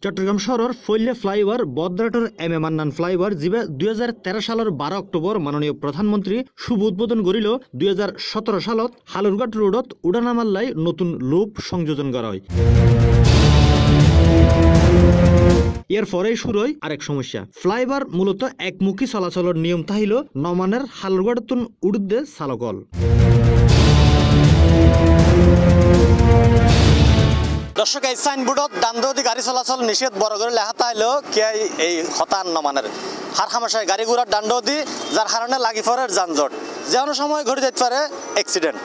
চট্টগ্রাম শহরের ফৈল্যা ফ্লাইওভার বদ্রাটর এম এ মান্নান ফ্লাইওভার যিবা 2013 সালের 12 অক্টোবর মাননীয় প্রধানমন্ত্রী শুভ উদ্বোধন করিল 2017 সালত হালুরঘাট রোডত উড়ানামাল্লাই নতুন লুপ সংযোজন করা হয়। এর পরেই শুরু হয় আরেক সমস্যা। ফ্লাইওভার মূলত একমুখী চলাচলের নিয়ম তাহিল নমানের হালুরঘাটতুন উড়ুদ্দে চালকল। দর্শক এই সাইনবোর্ডত দান্দদি গাড়ি চলাচল নিষেধ বড় করে লেখা তাইলেও কে এই হতান নমানের হার হামেশায় গাড়ি ঘোড়ার দাণ্ডদি যার কারণে লাগি পড়ে যানজট, যে কোনো সময় ঘটে যেতে পারে অ্যাক্সিডেন্ট।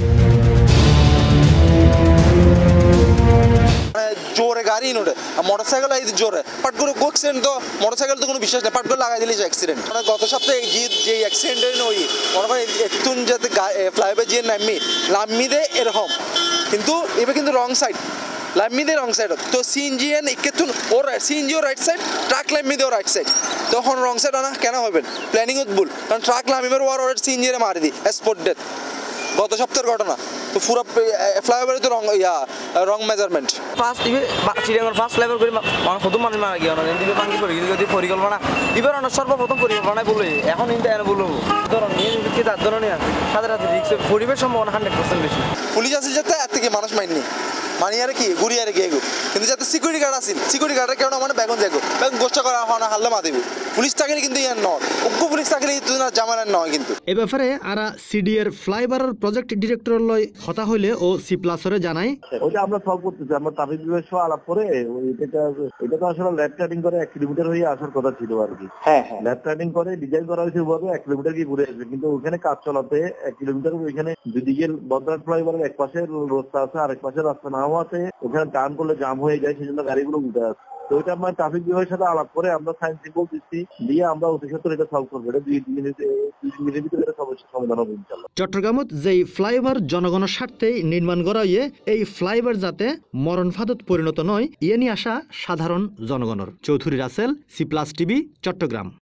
জোরে গাড়ি নোটে মোটরসাইকেল এই জোরে পাট করে অ্যাক্সিডেন্ট, তো মোটরসাইকেল তো কোনো বিশ্বাস নেই, পাট করে লাগাই দিলে অ্যাক্সিডেন্ট। মানে গত সপ্তাহে যে অ্যাক্সিডেন্টের ওই মনে করেন একটু যাতে ফ্লাইওভার যে নামি দেয় এরকম, কিন্তু এবার কিন্তু রং সাইড লাম্মি দে রং সাইড, তো সিএনজি এন কেতুন ওর সিএনজি ও রাইট সাইড, ট্রাক লাম্মি দে ও রাইট সাইড, তখন রং সাইড আনা কেন হবেন প্ল্যানিং ভুল, কারণ ট্রাক লামিবার ওর সিএনজি এর মারি দি স্পট ডেথ গত সপ্তাহের ঘটনা। তো পুরো ফ্লাইওভারে তো রং মেজারমেন্ট ফার্স্ট দিবে চিড়িয়াখানার ফার্স্ট লেভেল করে প্রথম মানুষ মারা গিয়ে দিবে বাঙ্গি করে যদি পরিকল্পনা দিবে না সর্বপ্রথম পরিকল্পনায় বলে এখন কিন্তু এনে বলবো ধরুন নিয়ে তার ধরনের সাথে সাথে রিক্স পরিবেশ সম্ভাবনা 100% বেশি। পুলিশ আসিল যাতে এর থেকে মানুষ মাইনি মানি আর কি ঘুরি আর কি এগো, কিন্তু যাতে সিকিউরিটি গার্ড আসিল সিকিউরিটি গার্ডের কেউ মানে বেগুন দেখো বেগুন গোষ্ঠ করা হয় না হারলে মাতিবি পুলিশ থাকলে কিন্তু ইয়ার নয় উগ্র পুলিশ থাকলে জামানের নয়। কিন্তু এ ব্যাপারে আরা সিডিএর ফ্লাইওভারের প্রজেক্ট ডিরেক্টর লয় হতা হইলে ও সি প্লাসরে জানাই ওইটা আমরা সলভ করতেছি। আমরা ট্রাফিক বিভাগের সহ আলাপ করে এটা তো আসলে ল্যাব কাটিং করে 1 কিলোমিটার হয়ে আসার কথা ছিল আর কি। হ্যাঁ ল্যাব কাটিং করে ডিজাইন করা হয়েছে ওভাবে 1 কিলোমিটার কি ঘুরে আসবে, কিন্তু ওখানে কাজ চলাতে 1 কিলোমিটার ওইখানে দুদিকে বদ্রাট ফ্লাইওভারের এক পাশে রাস্তা আছে আর এক পাশে রাস্তা নাও আছে, ওখানে টার্ন করলে জাম হয়ে যায়, সেই জন্য গাড়িগুলো উঠে আসে। তো ওইটা আমরা ট্রাফিক বিভাগের সাথে আলাপ করে আমরা সাইন সিম্বল দিচ্ছি দিয়ে আমরা অতি সত্তর এটা সলভ করবো। এটা 2 মিনিটের ভিতরে এটা সমস্যার সমাধান হবে ইনশাআল্লাহ। চট্টগ্রামত যেই ফ্লাইওভার জনগণের স্বার্থে নির্মাণ করা হয়ে এই ফ্লাইওভার যাতে মরণ ফাঁদত পরিণত নয় ইয়ে নিয়ে আসা সাধারণ জনগণের। Chowdhury Rasel, C plus TV, Chittagong.